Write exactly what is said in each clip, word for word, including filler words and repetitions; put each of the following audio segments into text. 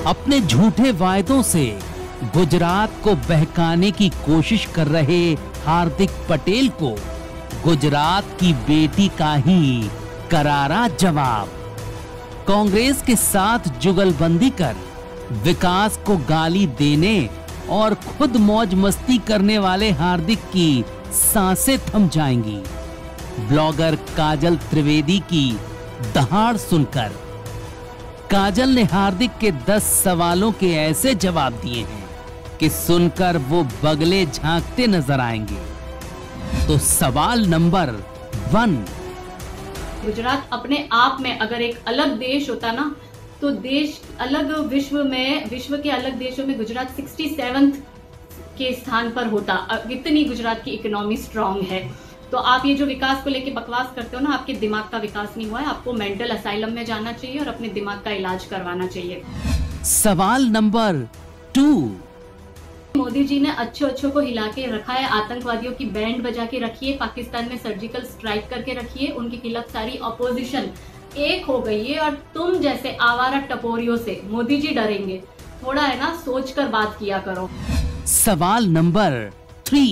अपने झूठे वायदों से गुजरात को बहकाने की कोशिश कर रहे हार्दिक पटेल को गुजरात की बेटी का ही करारा जवाब। कांग्रेस के साथ जुगलबंदी कर विकास को गाली देने और खुद मौज मस्ती करने वाले हार्दिक की सांसें थम जाएंगी। ब्लॉगर काजल त्रिवेदी की दहाड़ सुनकर काजल ने हार्दिक के दस सवालों के ऐसे जवाब दिए हैं कि सुनकर वो बगले झांकते नजर आएंगे। तो सवाल नंबर वन, गुजरात अपने आप में अगर एक अलग देश होता ना, तो देश अलग विश्व में विश्व के अलग देशों में गुजरात सड़सठवें के स्थान पर होता। इतनी गुजरात की इकोनॉमी स्ट्रांग है। तो आप ये जो विकास को लेके बकवास करते हो ना, आपके दिमाग का विकास नहीं हुआ है। आपको मेंटल असाइलम में जाना चाहिए और अपने दिमाग का इलाज करवाना चाहिए। सवाल नंबर टू, मोदी जी ने अच्छे अच्छों को हिला के रखा है, आतंकवादियों की बैंड बजा के रखी है, पाकिस्तान में सर्जिकल स्ट्राइक करके रखी है, उनके खिलाफ सारी ऑपोजिशन एक हो गई है और तुम जैसे आवारा टपोरियों से मोदी जी डरेंगे? थोड़ा है ना, सोच कर बात किया करो। सवाल नंबर थ्री,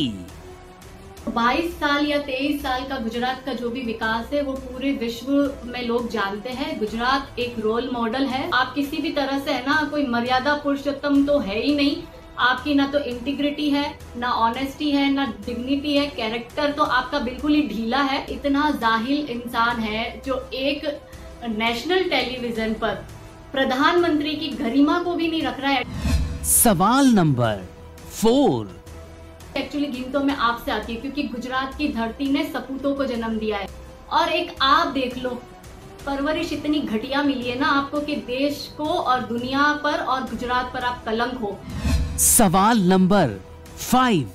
बाईस साल या तेईस साल का गुजरात का जो भी विकास है वो पूरे विश्व में लोग जानते हैं। गुजरात एक रोल मॉडल है। आप किसी भी तरह से है ना, कोई मर्यादा पुरुषोत्तम तो है ही नहीं। आपकी ना तो इंटीग्रिटी है, ना ऑनेस्टी है, ना डिग्निटी है, कैरेक्टर तो आपका बिल्कुल ही ढीला है। इतना जाहिल इंसान है जो एक नेशनल टेलीविजन पर प्रधानमंत्री की गरिमा को भी नहीं रख रहा है। सवाल नंबर फोर, एक्चुअली गिनतों में आपसे आती है क्योंकि गुजरात की धरती ने सपूतों को जन्म दिया है। और एक आप देख लो, परवरिश इतनी घटिया मिली है ना आपको कि देश को और दुनिया पर और गुजरात पर आप कलंक हो। सवाल number five,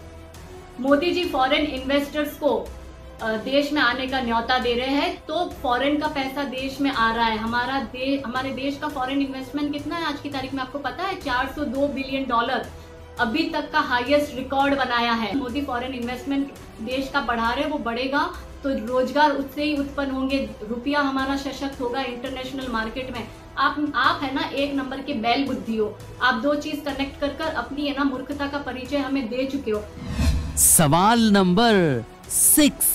Modi ji foreign investors को देश में आने का न्योता दे रहे हैं, तो फॉरेन का पैसा देश में आ रहा है। हमारा देश हमारे देश का फॉरेन इन्वेस्टमेंट कितना है आज की तारीख में आपको पता है? चार सौ दो बिलियन डॉलर अभी तक का हाईएस्ट रिकॉर्ड बनाया है। मोदी फॉरेन इन्वेस्टमेंट देश का बढ़ा रहे, वो बढ़ेगा तो रोजगार उससे ही उत्पन्न होंगे, रुपया हमारा सशक्त होगा इंटरनेशनल मार्केट में। आप आप है ना एक नंबर के बैल बुद्धि हो। आप दो चीज कनेक्ट कर कर अपनी है ना मूर्खता का परिचय हमें दे चुके हो। सवाल नंबर सिक्स,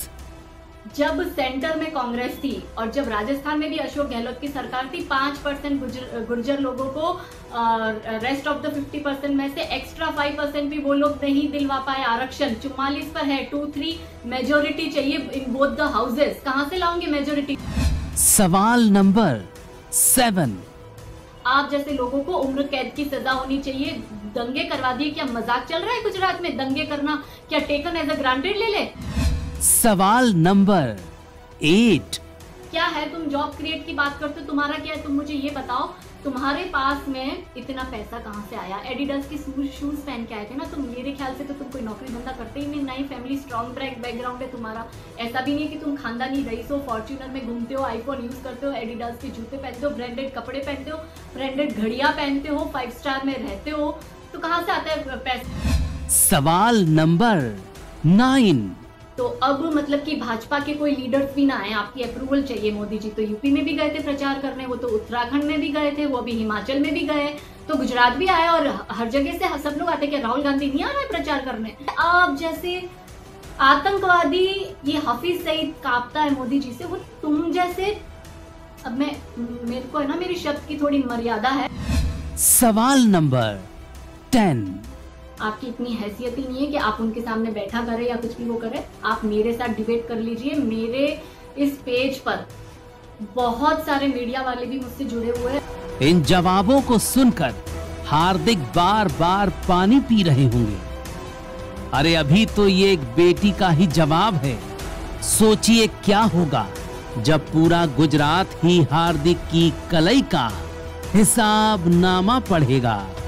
जब सेंटर में कांग्रेस थी और जब राजस्थान में भी अशोक गहलोत की सरकार थी, पांच परसेंट गुर्जर, गुर्जर लोगों को rest of the fifty percent में से एक्स्ट्रा फाइव परसेंट भी वो लोग नहीं दिलवा पाए आरक्षण। चुम्मालीस पर है, टू थ्री मेजोरिटी चाहिए इन बोथ द हाउसेस। कहां से लाओगे मेजोरिटी? सवाल नंबर सेवन, आप जैसे लोगों को उम्र कैद की सजा होनी चाहिए। दंगे करवा दिए, क्या मजाक चल रहा है गुजरात में? दंगे करना क्या टेकन एज अ ग्रांटेड ले ले? सवाल नंबर एट, क्या है, तुम जॉब क्रिएट की बात करते हो, तुम्हारा क्या है? तुम मुझे ये बताओ, तुम्हारे पास में इतना पैसा कहाँ से आया? एडिडास की शूज पहन के आए थे ना तुम। मेरे ख्याल से तो तुम कोई नौकरी धंधा करते ही नहीं, ना ही फैमिली स्ट्रॉन्ग ट्रैक बैकग्राउंड है तुम्हारा। ऐसा भी नहीं है कि तुम खानदानी रईस हो, फॉर्च्यूनर में घूमते हो, आईफोन यूज करते हो, एडिडास के जूते पहनते हो, ब्रांडेड कपड़े पहनते हो, ब्रांडेड घड़ियां पहनते हो, फाइव स्टार में रहते हो, तो कहाँ से आता है पैसा? सवाल नंबर नाइन, तो अब मतलब कि भाजपा के कोई लीडर्स भी ना आए, आपकी अप्रूवल चाहिए। मोदी जी तो यूपी में भी गए थे प्रचार करने, वो तो उत्तराखंड में भी गए थे, वो अभी हिमाचल में भी गए, तो गुजरात भी आए और हर जगह से सब लोग आते। क्या राहुल गांधी नहीं आ रहा है प्रचार करने? आप जैसे आतंकवादी, ये हफीज सईद कांपता है मोदी जी से, वो तुम जैसे। अब मैं मेरे को है ना, मेरी शब्द की थोड़ी मर्यादा है। सवाल नंबर टेन, आपकी इतनी हैसियत ही नहीं है कि आप उनके सामने बैठा करें या कुछ भी वो करें। आप मेरे साथ डिबेट कर लीजिए। मेरे इस पेज पर बहुत सारे मीडिया वाले भी मुझसे जुड़े हुए हैं। इन जवाबों को सुनकर हार्दिक बार बार पानी पी रहे होंगे। अरे अभी तो ये एक बेटी का ही जवाब है, सोचिए क्या होगा जब पूरा गुजरात ही हार्दिक की कलई का हिसाब नामा पढ़ेगा।